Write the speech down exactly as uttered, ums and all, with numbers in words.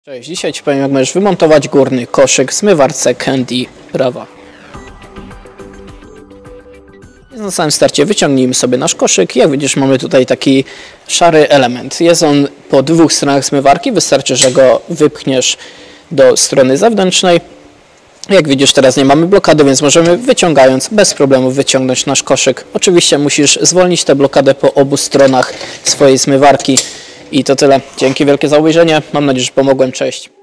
Cześć, dzisiaj Ci powiem, jak możesz wymontować górny koszyk w zmywarce Candy Prawa. Na samym starcie wyciągnijmy sobie nasz koszyk. Jak widzisz, mamy tutaj taki szary element. Jest on po dwóch stronach zmywarki. Wystarczy, że go wypchniesz do strony zewnętrznej. Jak widzisz, teraz nie mamy blokady, więc możemy wyciągając bez problemu wyciągnąć nasz koszyk. Oczywiście musisz zwolnić tę blokadę po obu stronach swojej zmywarki. I to tyle. Dzięki wielkie za obejrzenie. Mam nadzieję, że pomogłem. Cześć.